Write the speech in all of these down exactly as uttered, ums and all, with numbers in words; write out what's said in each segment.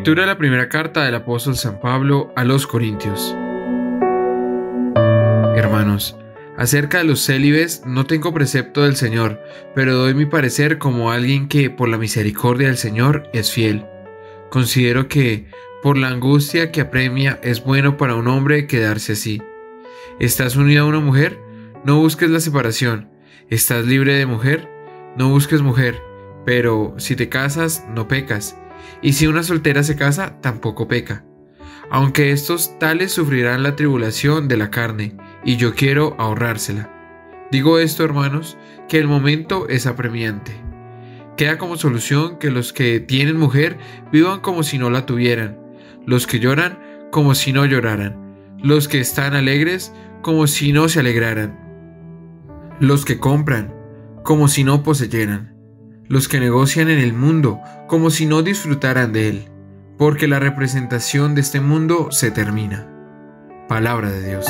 Lectura de la primera carta del apóstol San Pablo a los Corintios. Hermanos, acerca de los célibes no tengo precepto del Señor, pero doy mi parecer como alguien que, por la misericordia del Señor, es fiel. Considero que, por la angustia que apremia, es bueno para un hombre quedarse así. ¿Estás unido a una mujer? No busques la separación. ¿Estás libre de mujer? No busques mujer. Pero si te casas, no pecas. Y si una soltera se casa, tampoco peca. Aunque estos tales sufrirán la tribulación de la carne, y yo quiero ahorrársela. Digo esto, hermanos, que el momento es apremiante. Queda como solución que los que tienen mujer vivan como si no la tuvieran, los que lloran como si no lloraran, los que están alegres como si no se alegraran, los que compran como si no poseyeran, los que negocian en el mundo como si no disfrutaran de él, porque la representación de este mundo se termina. Palabra de Dios.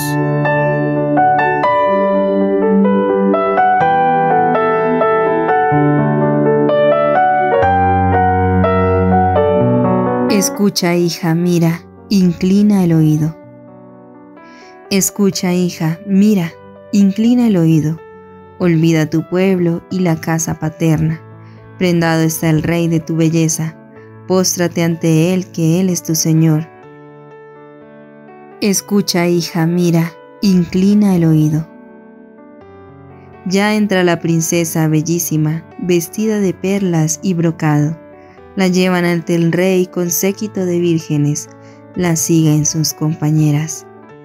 Escucha, hija, mira, inclina el oído. Escucha, hija, mira, inclina el oído. Olvida tu pueblo y la casa paterna. Prendado está el rey de tu belleza. Póstrate ante él, que él es tu Señor. Escucha, hija, mira, inclina el oído. Ya entra la princesa bellísima, vestida de perlas y brocado. La llevan ante el rey con séquito de vírgenes, la siguen sus compañeras.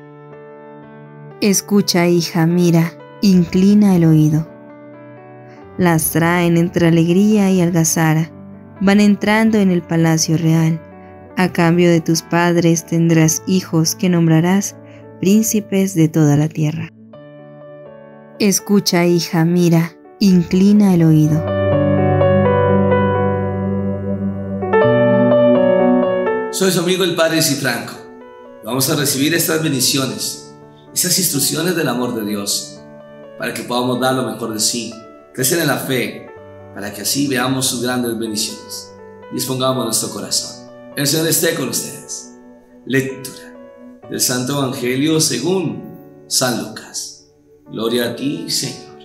Escucha, hija, mira, inclina el oído. Las traen entre alegría y algazara, van entrando en el palacio real. A cambio de tus padres tendrás hijos que nombrarás príncipes de toda la tierra. Escucha, hija, mira, inclina el oído. Soy su amigo el Padre Cifranco. Vamos a recibir estas bendiciones, esas instrucciones del amor de Dios, para que podamos dar lo mejor de sí, crecer en la fe, para que así veamos sus grandes bendiciones. Dispongamos nuestro corazón. El Señor esté con ustedes. Lectura del Santo Evangelio según San Lucas. Gloria a ti, Señor.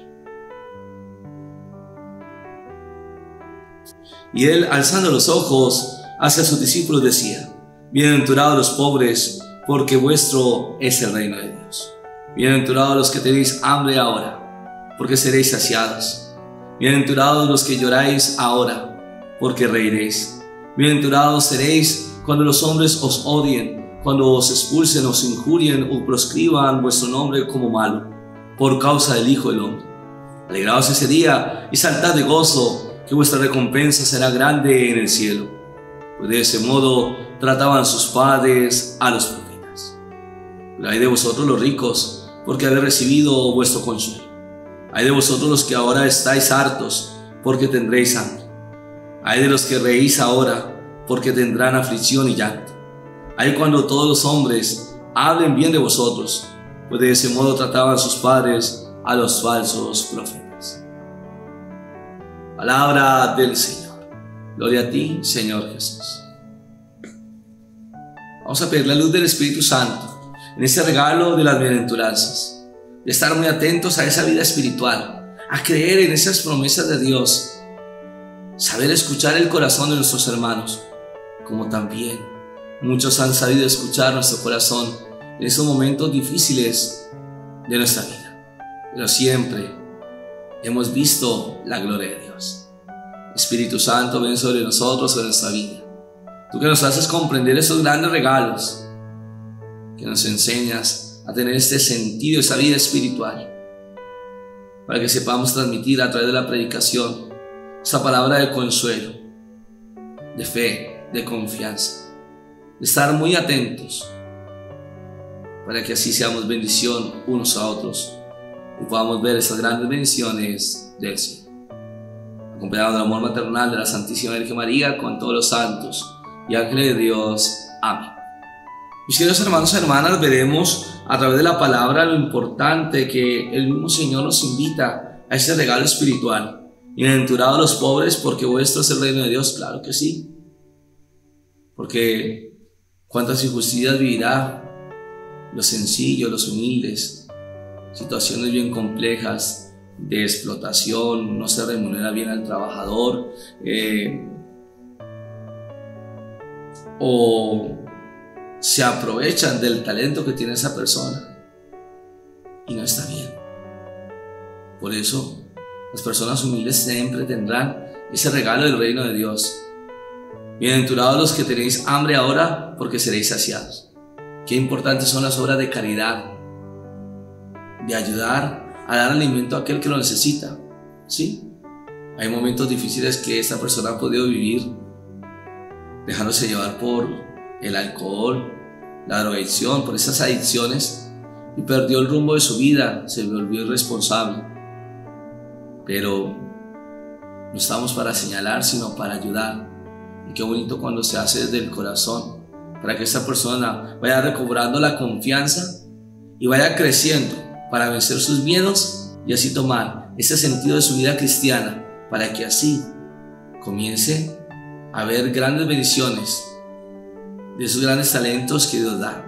Y él, alzando los ojos hacia sus discípulos, decía: bienaventurados los pobres, porque vuestro es el reino de Dios. Bienaventurados los que tenéis hambre ahora, porque seréis saciados. Bienaventurados los que lloráis ahora, porque reiréis. Bienaventurados seréis cuando los hombres os odien, cuando os expulsen, os injurien o proscriban vuestro nombre como malo, por causa del Hijo del Hombre. Alegraos ese día y saltad de gozo, que vuestra recompensa será grande en el cielo. Pues de ese modo trataban sus padres a los profetas. Pero ay de vosotros los ricos, porque habéis recibido vuestro consuelo. Ay de vosotros los que ahora estáis hartos, porque tendréis hambre. Ay de los que reís ahora, porque tendrán aflicción y llanto. Ay cuando todos los hombres hablen bien de vosotros, pues de ese modo trataban sus padres a los falsos profetas. Palabra del Señor. Gloria a ti, Señor Jesús. Vamos a pedir la luz del Espíritu Santo en este regalo de las bienaventuranzas, de estar muy atentos a esa vida espiritual, a creer en esas promesas de Dios, saber escuchar el corazón de nuestros hermanos, como también muchos han sabido escuchar nuestro corazón en esos momentos difíciles de nuestra vida, pero siempre hemos visto la gloria de Dios. Espíritu Santo, ven sobre nosotros, sobre nuestra vida. Tú que nos haces comprender esos grandes regalos, que nos enseñas a tener este sentido, esa vida espiritual, para que sepamos transmitir a través de la predicación esa palabra de consuelo, de fe, de confianza, de estar muy atentos, para que así seamos bendición unos a otros y podamos ver esas grandes bendiciones del cielo. Acompañado del amor maternal de la Santísima Virgen María, con todos los santos y ángeles de Dios. Amén. Mis queridos hermanos y hermanas, veremos a través de la palabra lo importante que el mismo Señor nos invita a este regalo espiritual. Bienaventurados los pobres, porque vuestro es el reino de Dios. Claro que sí. Porque cuántas injusticias vivirá los sencillos, los humildes, situaciones bien complejas de explotación, no se remunera bien al trabajador, eh, o se aprovechan del talento que tiene esa persona y no está bien. Por eso las personas humildes siempre tendrán ese regalo del reino de Dios. Bienaventurados los que tenéis hambre ahora, porque seréis saciados. Qué importantes son las obras de caridad, de ayudar a dar alimento a aquel que lo necesita. ¿Sí? Hay momentos difíciles que esta persona ha podido vivir dejándose llevar por el alcohol, la drogadicción, por esas adicciones, y perdió el rumbo de su vida, se volvió irresponsable. Pero no estamos para señalar, sino para ayudar. Y qué bonito cuando se hace desde el corazón, para que esta persona vaya recobrando la confianza y vaya creciendo para vencer sus miedos y así tomar ese sentido de su vida cristiana, para que así comience a ver grandes bendiciones de esos grandes talentos que Dios da.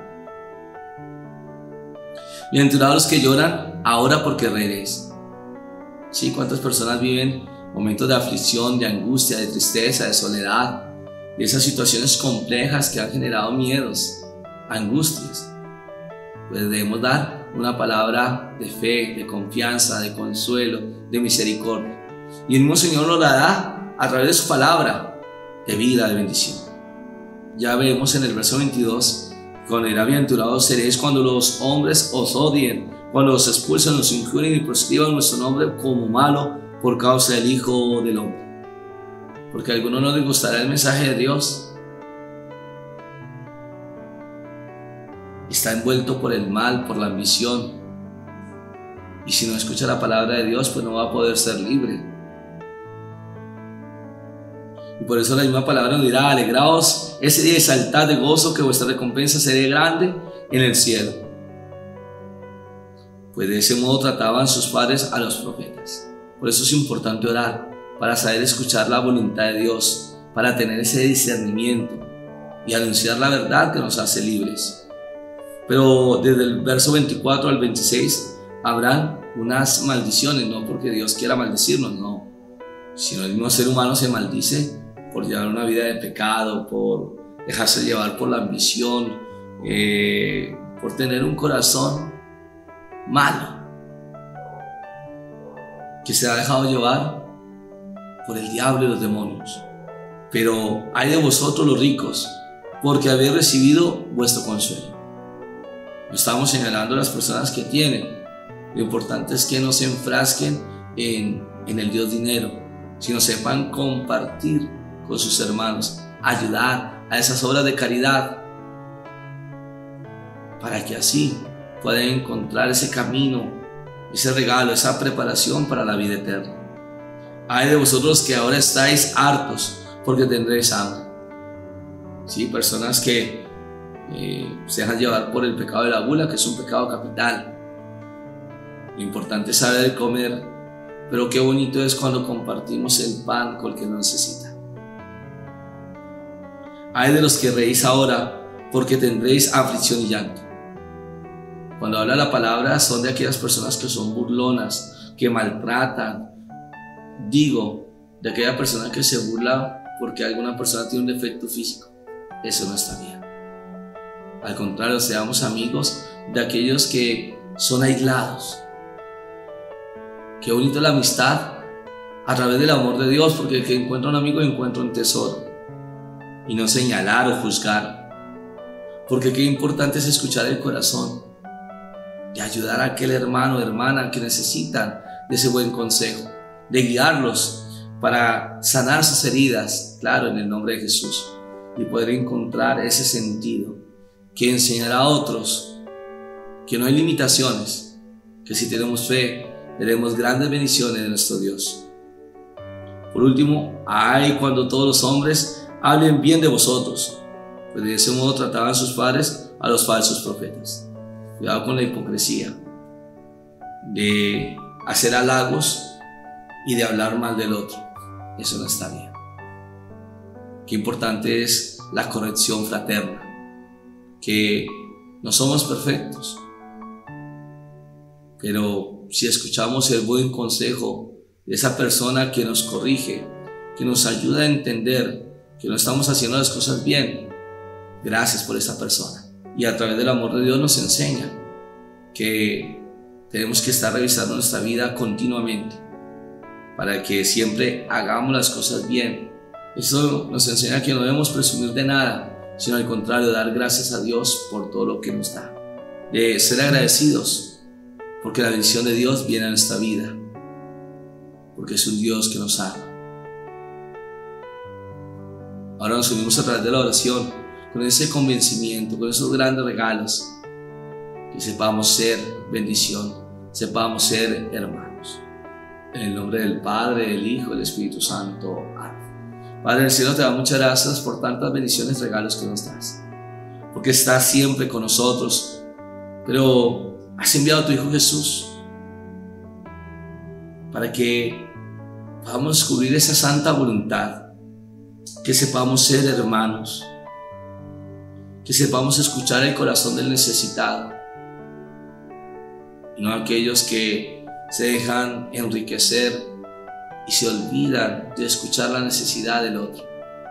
Bienaventurados los que lloran ahora, porque reiréis. Sí, cuántas personas viven momentos de aflicción, de angustia, de tristeza, de soledad, de esas situaciones complejas que han generado miedos, angustias. Pues debemos dar una palabra de fe, de confianza, de consuelo, de misericordia. Y el mismo Señor nos la da a través de su palabra de vida, de bendición. Ya vemos en el verso veintidós, cuando era bienaventurados seréis cuando los hombres os odien, cuando os expulsen, os injurien y proscriban nuestro nombre como malo por causa del Hijo del Hombre. Porque a algunos no les gustará el mensaje de Dios. Está envuelto por el mal, por la ambición. Y si no escucha la palabra de Dios, pues no va a poder ser libre. Y por eso la misma palabra nos dirá: alegraos ese día y saltad de gozo, que vuestra recompensa será grande en el cielo. Pues de ese modo trataban sus padres a los profetas. Por eso es importante orar, para saber escuchar la voluntad de Dios, para tener ese discernimiento y anunciar la verdad que nos hace libres. Pero desde el verso veinticuatro al veintiséis habrán unas maldiciones, no porque Dios quiera maldecirnos, no, sino el mismo ser humano se maldice por llevar una vida de pecado, por dejarse llevar por la ambición, eh, por tener un corazón malo, que se ha dejado llevar por el diablo y los demonios. Pero hay de vosotros los ricos, porque habéis recibido vuestro consuelo. No estamos señalando a las personas que tienen. Lo importante es que no se enfrasquen en, en el Dios dinero, sino sepan compartir con sus hermanos, ayudar a esas obras de caridad, para que así puedan encontrar ese camino, ese regalo, esa preparación para la vida eterna. Hay de vosotros que ahora estáis hartos, porque tendréis hambre. Sí, personas que eh, se dejan llevar por el pecado de la gula, que es un pecado capital. Lo importante es saber comer, pero qué bonito es cuando compartimos el pan con el que lo necesita. Hay de los que reís ahora, porque tendréis aflicción y llanto. Cuando habla la palabra, son de aquellas personas que son burlonas, que maltratan. Digo, de aquella persona que se burla porque alguna persona tiene un defecto físico. Eso no está bien. Al contrario, seamos amigos de aquellos que son aislados. Qué bonito la amistad a través del amor de Dios, porque el que encuentra un amigo encuentra un tesoro. Y no señalar o juzgar, porque qué importante es escuchar el corazón y ayudar a aquel hermano o hermana que necesitan de ese buen consejo, de guiarlos para sanar sus heridas, claro, en el nombre de Jesús, y poder encontrar ese sentido, que enseñará a otros que no hay limitaciones, que si tenemos fe, veremos grandes bendiciones de nuestro Dios. Por último, ay cuando todos los hombres hablen bien de vosotros, pues de ese modo trataban sus padres a los falsos profetas. Cuidado con la hipocresía de hacer halagos y de hablar mal del otro. Eso no está bien. Qué importante es la corrección fraterna, que no somos perfectos, pero si escuchamos el buen consejo de esa persona que nos corrige, que nos ayuda a entender que no estamos haciendo las cosas bien, gracias por esa persona. Y a través del amor de Dios nos enseña que tenemos que estar revisando nuestra vida continuamente para que siempre hagamos las cosas bien. Eso nos enseña que no debemos presumir de nada, sino al contrario, dar gracias a Dios por todo lo que nos da. De ser agradecidos, porque la bendición de Dios viene a nuestra vida, porque es un Dios que nos ama. Ahora nos unimos a través de la oración con ese convencimiento, con esos grandes regalos, que sepamos ser bendición, sepamos ser hermanos. En el nombre del Padre, del Hijo, del Espíritu Santo. Amén. Padre del cielo, te damos muchas gracias por tantas bendiciones y regalos que nos das, porque estás siempre con nosotros, pero has enviado a tu Hijo Jesús para que podamos descubrir esa santa voluntad, que sepamos ser hermanos, que sepamos escuchar el corazón del necesitado y no aquellos que se dejan enriquecer y se olvidan de escuchar la necesidad del otro.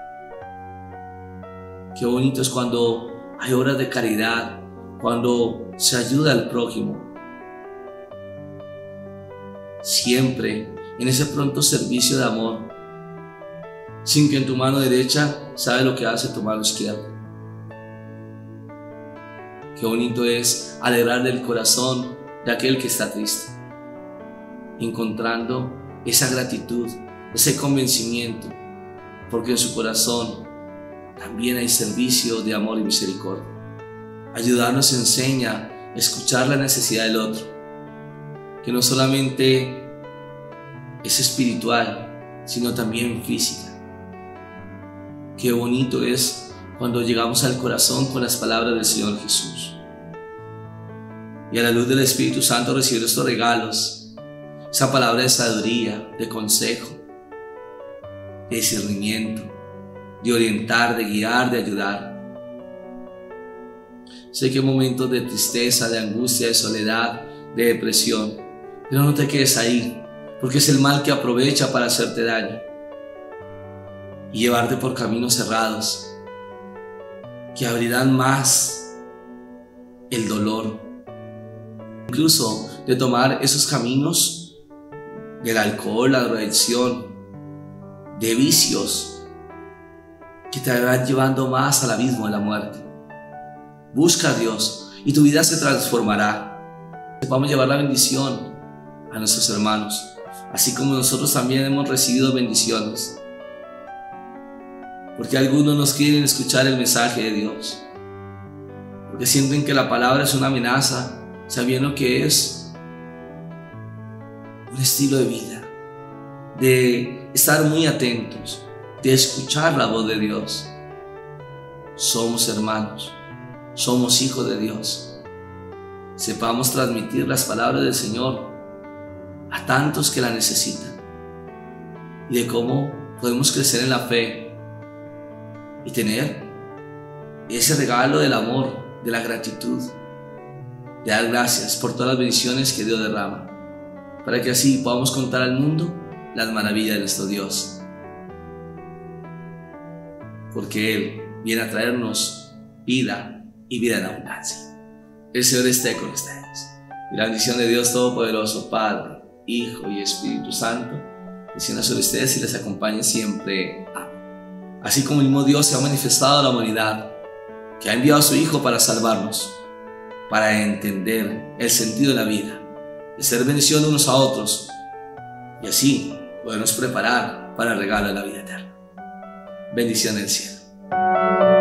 Qué bonito es cuando hay obras de caridad, cuando se ayuda al prójimo, siempre en ese pronto servicio de amor, sin que en tu mano derecha sabe lo que hace tu mano izquierda. Qué bonito es alegrar del corazón de aquel que está triste, encontrando esa gratitud, ese convencimiento, porque en su corazón también hay servicio de amor y misericordia. Ayudarnos enseña a escuchar la necesidad del otro, que no solamente es espiritual, sino también física. Qué bonito es cuando llegamos al corazón con las palabras del Señor Jesús. Y a la luz del Espíritu Santo recibir estos regalos, esa palabra de sabiduría, de consejo, de discernimiento, de orientar, de guiar, de ayudar. Sé que hay momentos de tristeza, de angustia, de soledad, de depresión, pero no te quedes ahí, porque es el mal que aprovecha para hacerte daño y llevarte por caminos cerrados que abrirán más el dolor, incluso de tomar esos caminos del alcohol, la drogadicción, de vicios que te van llevando más al abismo de la muerte. Busca a Dios y tu vida se transformará. Vamos a llevar la bendición a nuestros hermanos, así como nosotros también hemos recibido bendiciones, porque algunos no quieren escuchar el mensaje de Dios, porque sienten que la palabra es una amenaza, sabiendo que es un estilo de vida, de estar muy atentos, de escuchar la voz de Dios. Somos hermanos, somos hijos de Dios. Sepamos transmitir las palabras del Señor a tantos que la necesitan, y de cómo podemos crecer en la fe y tener ese regalo del amor, de la gratitud, de dar gracias por todas las bendiciones que Dios derrama, para que así podamos contar al mundo las maravillas de nuestro Dios, porque Él viene a traernos vida y vida en abundancia. El Señor esté con ustedes, y la bendición de Dios Todopoderoso, Padre, Hijo y Espíritu Santo, descienda sobre ustedes y les acompañe siempre. Amén. Así como el mismo Dios se ha manifestado a la humanidad, que ha enviado a su Hijo para salvarnos, para entender el sentido de la vida, de ser bendición unos a otros, y así podernos preparar para el regalo de la vida eterna. Bendición del cielo.